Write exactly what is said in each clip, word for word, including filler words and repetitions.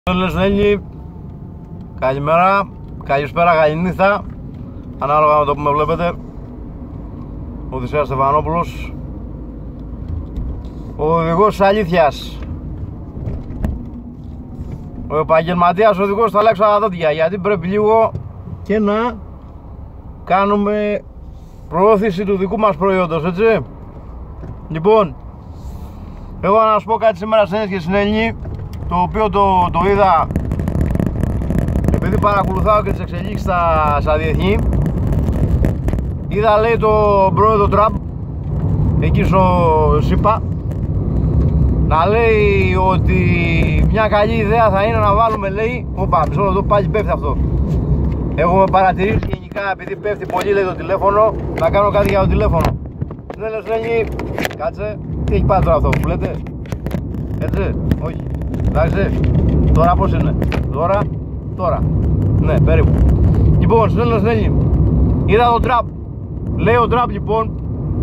Έλληνες, καλημέρα, καλησπέρα, καληνύχτα, ανάλογα με το που με βλέπετε. Ο Οδυσσέας Στεφανόπουλος, ο οδηγός της αλήθειας, ο επαγγελματίας οδηγός στα Αλέξανδρα δόντια, γιατί πρέπει λίγο και να κάνουμε προώθηση του δικού μας προϊόντος, έτσι. Λοιπόν, εγώ να σας πω κάτι σήμερα στην Έλληνη, το οποίο το, το είδα επειδή παρακολουθάω και τις εξελίξεις στα, στα διεθνή. Είδα, λέει, τον πρόεδρο Τραμπ εκεί στο ΣΥΠΑ να λέει ότι μια καλή ιδέα θα είναι να βάλουμε, λέει, όπα, μισό λεπτό, πάλι πέφτει αυτό. Έχουμε παρατηρήσει γενικά, επειδή πέφτει πολύ, λέει, το τηλέφωνο, να κάνω κάτι για το τηλέφωνο. Ναι, λες, λέει, κάτσε, τι έχει πάει τώρα αυτό, που λέτε, έτσι, όχι. Εντάξει, τώρα πώς είναι, τώρα, τώρα, ναι, περίπου. Λοιπόν, στέλνω στην Έλληνη, είδα τον Τραμπ, λέει ο Τραμπ, λοιπόν,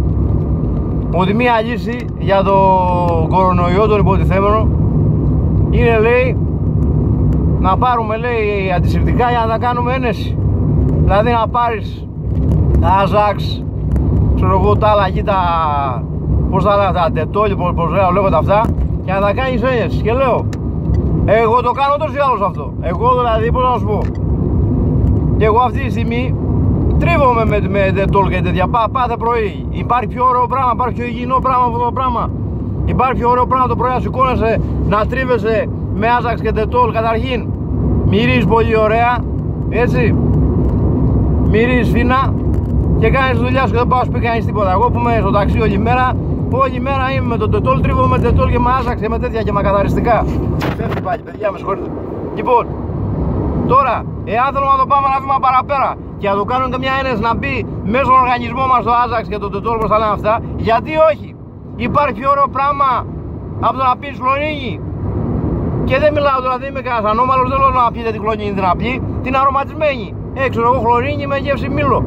ότι μία λύση για το κορονοϊό, τον υποτιθέμενο, είναι, λέει, να πάρουμε, λέει, αντισηπτικά για να τα κάνουμε ένεση. Δηλαδή να πάρεις τα Αζάξ, ξέρω εγώ, τα άλλα εκεί, τα, πώς τα λέγα, τα τετόλι, πώς λέγονται αυτά, και να τα κάνεις ένεση. Και λέω, εγώ το κάνω τόσο ή άλλως αυτό. Εγώ δηλαδή, πώς να σου πω, και εγώ αυτή τη στιγμή τρίβομαι με, με τετόλ και τέτοια. Πά, πάθε πρωί. Υπάρχει πιο ωραίο πράγμα, υπάρχει πιο υγιεινό πράγμα από αυτό το πράγμα. Υπάρχει πιο ωραίο πράγμα το πρωί να σηκώνεσαι, να τρίβεσαι με Άζαξ και τετόλ. Καταρχήν, μυρίζεις πολύ ωραία, έτσι. Μυρίζεις φίνα και κάνεις τη δουλειά σου και δεν πάω σπίτι κανείς τίποτα. Εγώ που είμαι στο ταξί όλη μέρα, όλη μέρα είμαι με το τετόλ, τρίβω με τετόλ και με Άζαξ και με τέτοια και με καθαριστικά. Φεύγει πάλι, παιδιά, με συγχωρείτε. Λοιπόν, τώρα, εάν θέλουμε να το πάμε ένα βήμα παραπέρα και να το κάνουμε και μια ένεση να μπει μέσα στον οργανισμό μας το Άζαξ και το τετόλ, όπως τα λένε αυτά, γιατί όχι. Υπάρχει πιο ωραίο πράγμα από το να πεις χλωρίνη. Και δεν μιλάω τώρα, δεν είμαι κανένας ανώμαλος, δεν λέω να πιείτε την χλωρίνη, την απλή, την αρωματισμένη. Έξω εγώ χλωρίνη με γεύση μήλο.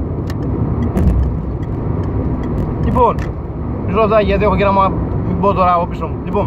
Λοιπόν, μισό λεπτάκι γιατί έχω και να μην πω τώρα από πίσω μου. Λοιπόν,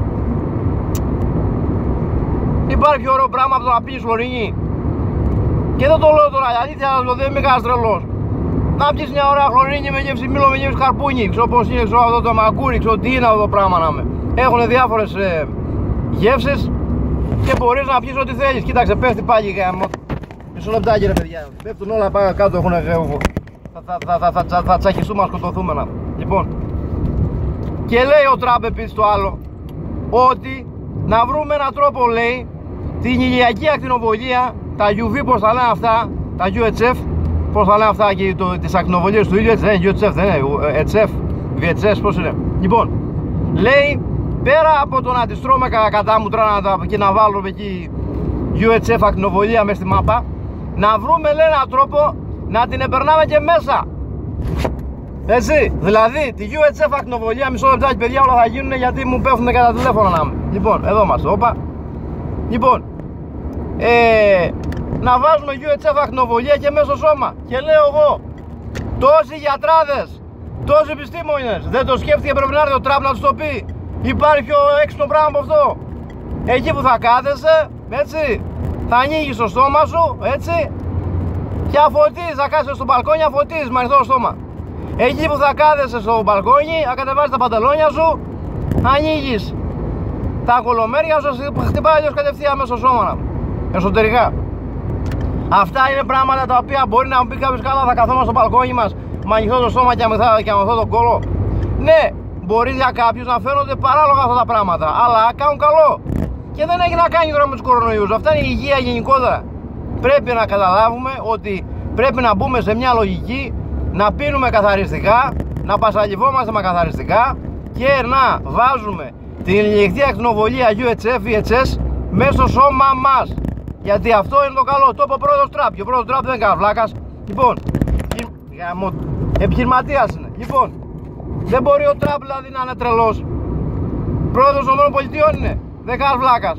υπάρχει πιο ωραίο πράγμα από το να πεις χλωρίνη. Και δεν το λέω τώρα, αλήθεια να το δεν είμαι κανένας τρελός. Να πιεις μια ωραία χλωρίνη με γεύση μήλο, με γεύση καρπούνι. Ξέρω πως είναι, ξέρω αυτό το μαγκούρι, ξέρω τι είναι αυτό το πράγμα να με. Έχουν διάφορες ε, γεύσεις και μπορείς να πιεις ό,τι θέλεις. Κοίταξε, πέφτει πάλι γάμο. Μισό λεπτάκι ρε παιδιά. Πέφτουν όλα πάνω κάτω, έχουν γεύγο. Θα, θα, θα, θα, θα, θα, θα τσακιστούμε να σκοτωθούμε να. Λοιπόν, και λέει ο Τραμπ επίσης το άλλο, ότι να βρούμε έναν τρόπο, λέει, την ηλιακή ακτινοβολία, τα γιου βι, πώς τα λένε αυτά, τα γιου έιτς εφ, πώς τα λένε αυτά και το, τις ακτινοβολίες του ήλιου, έτσι δεν είναι, γιου έιτς εφ δεν είναι, έιτς εφ, βι έιτς ες, πώς είναι. Λοιπόν, λέει, πέρα από το να τις τρώμε κατά μουτρά και να βάλουμε εκεί γιου έιτς εφ ακτινοβολία μες στη μάπα, να βρούμε, λέει, έναν τρόπο να την επερνάμε και μέσα. Έτσι, δηλαδή τη γιου έιτς εφ ακτινοβολία, μισό λεπτάκι παιδιά, όλα θα γίνουν γιατί μου πέφτουν κατά τηλέφωνα να μου. Λοιπόν, εδώ είμαστε, όπα. Λοιπόν, ε, να βάζουμε γιου έιτς εφ ακτινοβολία και μέσα στο σώμα. Και λέω εγώ, τόσοι γιατράδες, τόσοι επιστήμονες δεν το σκέφτηκε, πρέπει να έρθει ο Τραμπ να τους το πει. Υπάρχει πιο έξυπνο πράγμα από αυτό. Εκεί που θα κάθεσαι, έτσι, θα ανοίγεις το στόμα σου, έτσι, και αφωτίζεις, θα κάθεσαι στο μπαλκόνι, αφωτίζεις με ανοιχτό στόμα. Εκεί που θα κάθεσαι στο μπαλκόνι, θα κατεβάζεις τα παντελόνια σου, ανοίγεις τα κολομέρια σου, χτυπάει αλλιώς κατευθείαν μέσα στο σώμα, εσωτερικά. Αυτά είναι πράγματα τα οποία μπορεί να μου πει κάποιος, καλά θα καθόμαστε στο μπαλκόνι μας με ανοιχτό το στόμα και αμεθώ τον κόλο. Ναι, μπορεί για κάποιους να φαίνονται παράλογα αυτά τα πράγματα, αλλά κάνουν καλό. Και δεν έχει να κάνει τώρα με τους κορονοϊούς, αυτά είναι η υγεία γενικότερα. Πρέπει να καταλάβουμε ότι πρέπει να μπούμε σε μια λογική, να πίνουμε καθαριστικά, να πασαλιβόμαστε με καθαριστικά και να βάζουμε την ηλιακτή ακτινοβολία γιου έιτς εφ, βι έιτς ες μέσα στο σώμα μας. Γιατί αυτό είναι το καλό. Το είπε ο πρόεδρος Τραμπ. Και ο πρόεδρος Τραμπ δεν είναι κανένα βλάκας. Λοιπόν, επιχειρηματίας είναι. Λοιπόν, δεν μπορεί ο Τραμπ δηλαδή να είναι τρελός. Πρόεδρος των ΗΠΑ είναι. Δεν είναι κανένας βλάκας.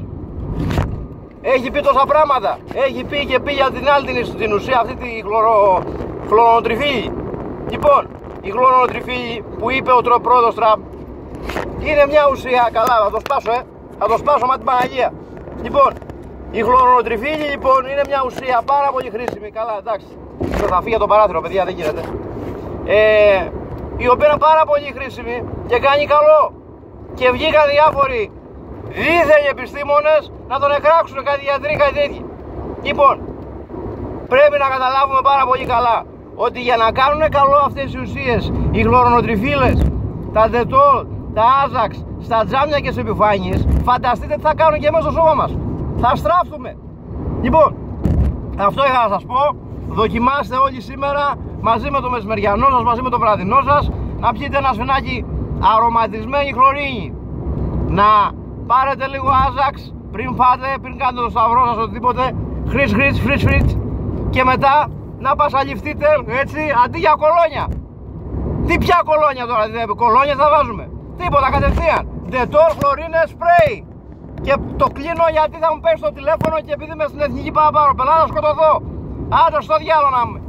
Έχει πει τόσα πράγματα. Έχει πει και πει για την άλλη την ουσία, αυτή τη χλωρο, χλωρονοτριφύλη. Λοιπόν, η χλωρονοτριφύλη που είπε ο πρόεδρος Τραμπ είναι μια ουσία. Καλά, θα το σπάσω, ε. Θα το σπάσω με την Παναγία. Λοιπόν, Η χλωροτριφύλη λοιπόν είναι μια ουσία πάρα πολύ χρήσιμη. Καλά, εντάξει, θα φύγει το παράθυρο, παιδιά, δεν γίνεται. Ε, η οποία είναι πάρα πολύ χρήσιμη και κάνει καλό. Και βγήκαν διάφοροι δίθεν επιστήμονες να τον εκράξουν, κάτι γιατροί, κάτι τέτοιο. Λοιπόν, πρέπει να καταλάβουμε πάρα πολύ καλά ότι για να κάνουν καλό αυτές οι ουσίες, οι χλωρονοτριφύλες, τα Dettol, τα Ajax, στα τζάμια και στις επιφάνειες, φανταστείτε τι θα κάνουν και μέσα στο σώμα μας. Θα στράφτουμε. Λοιπόν, αυτό είχα να σας πω. Δοκιμάστε όλοι σήμερα μαζί με το μεσημεριανό σας, μαζί με το βραδινό σας, να πιείτε ένα σφινάκι αρωματισμένη χλωρίνη. Να πάρετε λίγο Ajax πριν φάτε, πριν κάνετε το σταυρό σας, οτιδήποτε. Χρυς, χρυς, χρυς, χρυς. Και μετά να πασαλιφτείτε, έτσι, αντί για κολόνια. Τι πια κολόνια τώρα, δηλαδή, κολόνια θα βάζουμε. Τίποτα, κατευθείαν. Dettol χλωρίνες spray. Και το κλείνω γιατί θα μου πέσει το τηλέφωνο και επειδή είμαι στην εθνική πάω πάρω πελάτα, σκοτωθώ. Άντε στο διάλογο να μου.